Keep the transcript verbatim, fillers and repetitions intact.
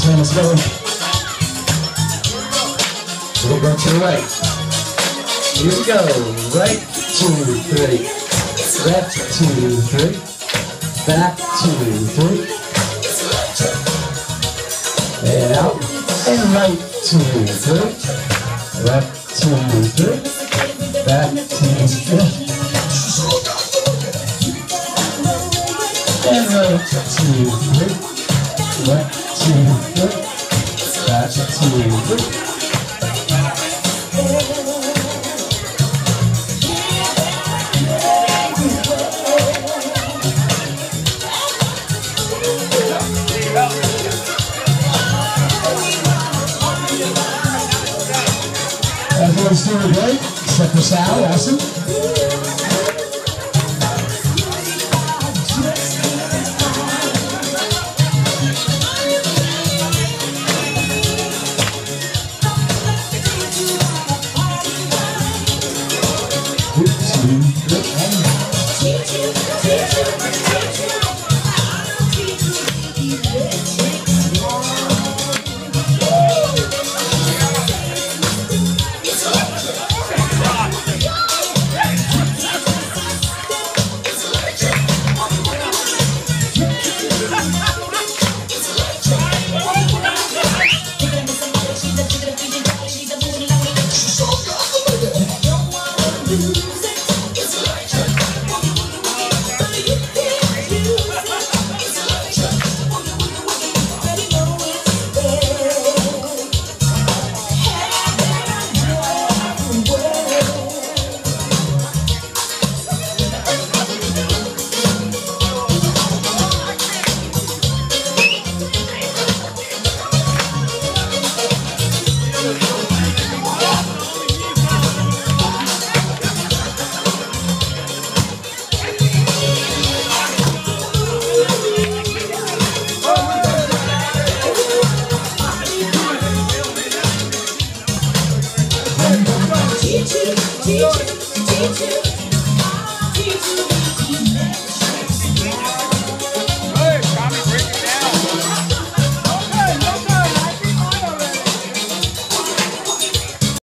turn us going. We'll go to the right. Here we go. Right, two, three. Left, two, three. Back, two, three. And out. And right, two, three. Left, two, three. Back, two, three. And right, two, three. Left, two, three. Back, two, three. Everyone's doing great, except for Sal, awesome.